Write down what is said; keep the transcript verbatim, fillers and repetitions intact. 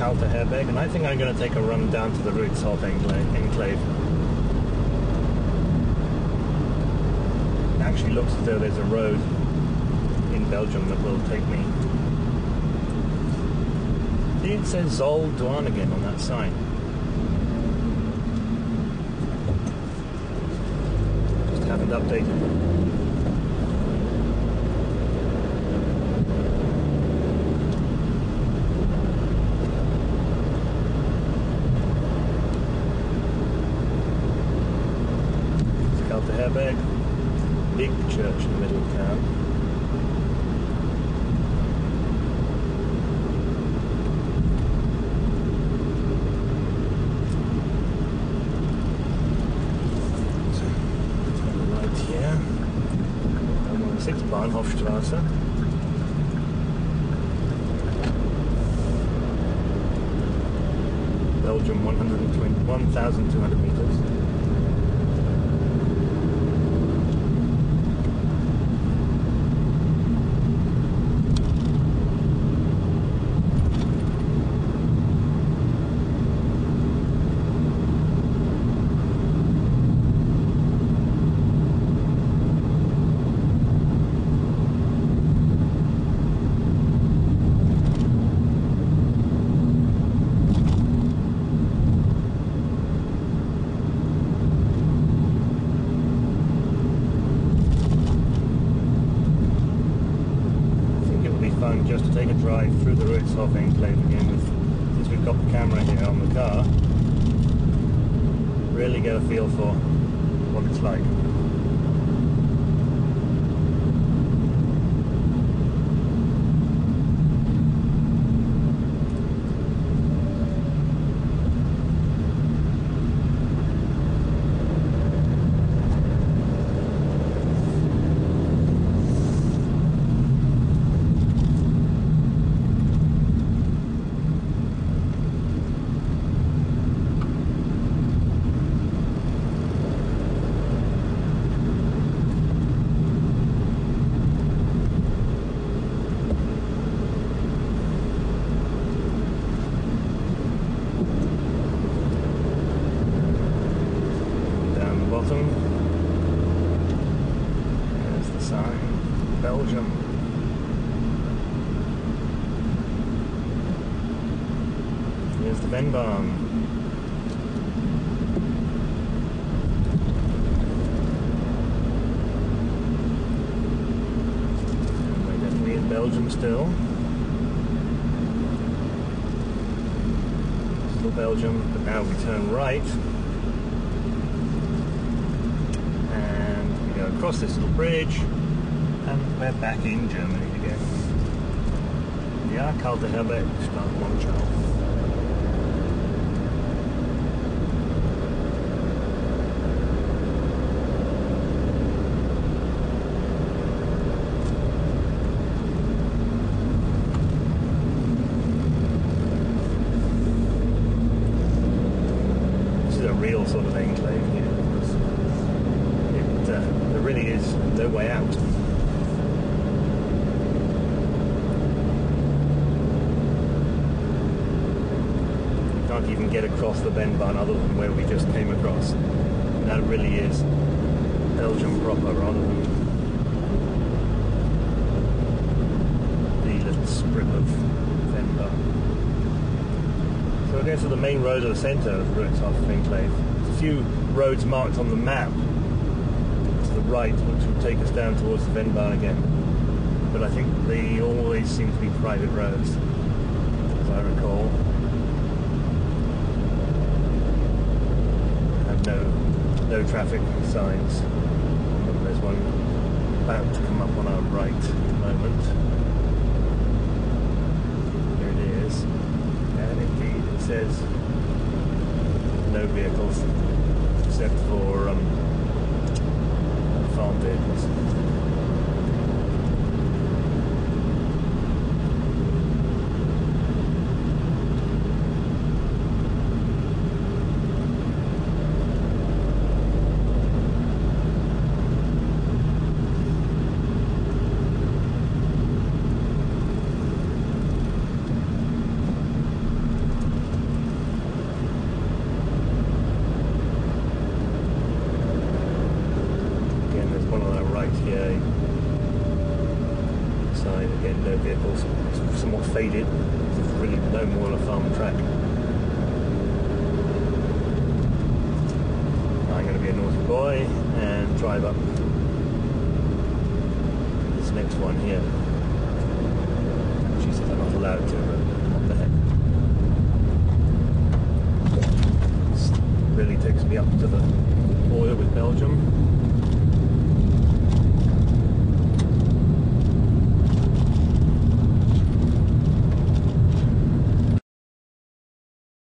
Kalterherberg, and I think I'm going to take a run down to the Ruitzhof enclave. It actually looks as though there's a road in Belgium that will take me. See, it says Zol Douane again on that sign. Just haven't updated. Kalterherberg, big church in the middle of town. So, turn right here. I'm on the sixth Bahnhofstrasse. Belgium, one thousand two hundred meters. Just to take a drive through the Ruitzhof enclave again, with, since we've got the camera here on the car, really get a feel for what it's like. There's the sign, Belgium. Here's the Venbahn. And we're definitely in Belgium still. Still Belgium, but now we turn right. Across this little bridge, and we're back in Germany again. Ja, Kalterherberg-Ruitzhof. This is a real sort of enclave here. Uh, there really is no way out. You can't even get across the Venbahn other than where we just came across. And that really is Belgium proper rather than the little strip of Venbahn. So we're going to the main road of the centre of the Ruitzhof enclave. There's a few roads marked on the map right, which will take us down towards the Venbahn again. But I think they always seem to be private roads, as I recall. And no, no traffic signs. There's one about to come up on our right at the moment. There it is. And indeed it says no vehicles except for um, farm vehicles. here. Side again, no vehicles, it's somewhat faded. There's really no more on a farm track. I'm going to be a naughty boy and drive up this next one here. She says I'm not allowed to, but what the heck. This really takes me up to the border with Belgium.